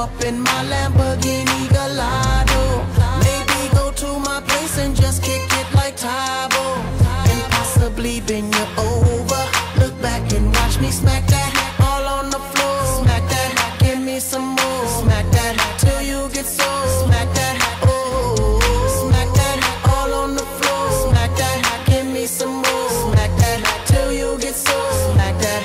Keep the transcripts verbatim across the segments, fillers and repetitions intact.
up in my Lamborghini Gallardo. Maybe go to my place and just kick it like Tybo, and possibly bend you over. Look back and watch me smack that all on the floor. Smack that, give me some more. Smack that till you get sore. Smack that, oh, smack that all on the floor. Smack that, give me some more. Smack that till you get sore. Smack that,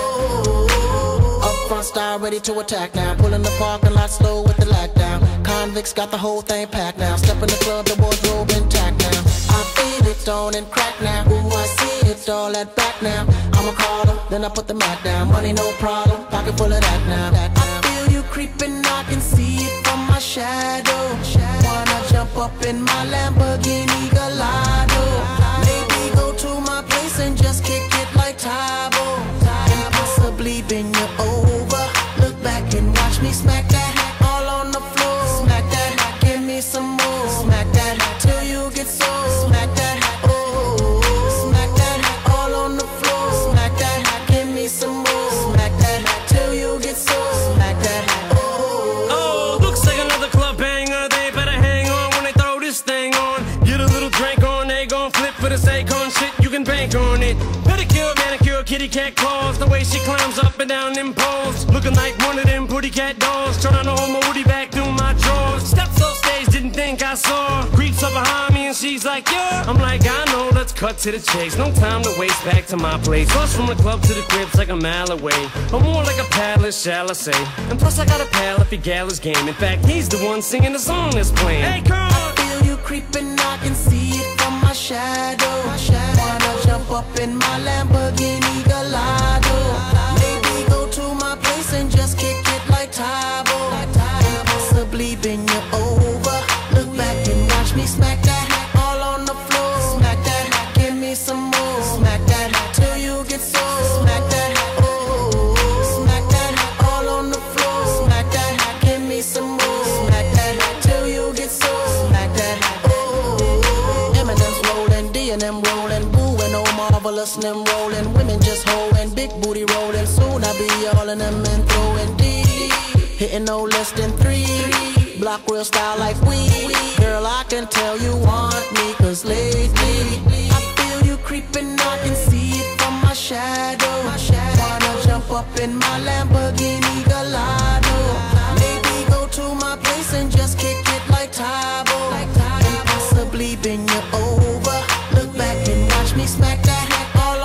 oh. Up front style ready to attack now. Pull in the parking lot slow with the lockdown. Convicts got the whole thing packed now. Step in the club, the wardrobe intact now. I feel it on and crack now. Ooh, I see it all at back now. I'm a caller, then I put the mat down. Money no problem, pocket full of that now. I feel you creeping, I can see it from my shadow. Wanna jump up in my Lamborghini Gallardo. Maybe go to my place and just kick it like Tybo, and possibly bend you over. Look back and watch me smack that all on the floor. Smack that, give me some more. Smack that till you get sore. Smack that, oh, smack that all on the floor. Smack that, give me some more. Smack that till you get sore. Smack that, oh. Oh, looks like another club banger. They better hang on when they throw this thing on. Get a little drink on, they gon' flip for the Akon shit. You can bank on it. Pedicure, manicure, kitty cat claws. The way she climbs up and down them poles, looking like one of them pretty cat dolls. Trying to hold my woody back through my drawers. Steps off stage, didn't think I saw. Creeps up behind me and she's like, yeah. I'm like, I know, let's cut to the chase. No time to waste, back to my place. Plus from the club to the crib's like a mile away, or more like a palace, shall I say. And plus I got a pal if he Gallus game. In fact, he's the one singing the song that's playing. Hey, come on! I feel you creeping, I can see it from my shadow. Wanna jump up in my Lamborghini Gallardo. Maybe go to my place and just kick it like Tybo, and possibly bend you over. Look back and watch me smack that all on the floor. Smack that, give me some more. Smack that till you get sore. Smack that, oh, smack that all on the floor. Smack that, give me some more. Smack that till you get sore. Smack that, oh. Eminem's rolling, D and M rolling, Boo and oh marvelous them rolling. Women just holding, big booty rolling. Soon I be all in them and throwing D, hitting no less than three. Block real style like we. Girl, I can tell you want me, cause lately I feel you creeping, I can see it from my shadow. Wanna jump up in my Lamborghini Gallardo. Maybe go to my place and just kick it like Tybo, and possibly bend you over.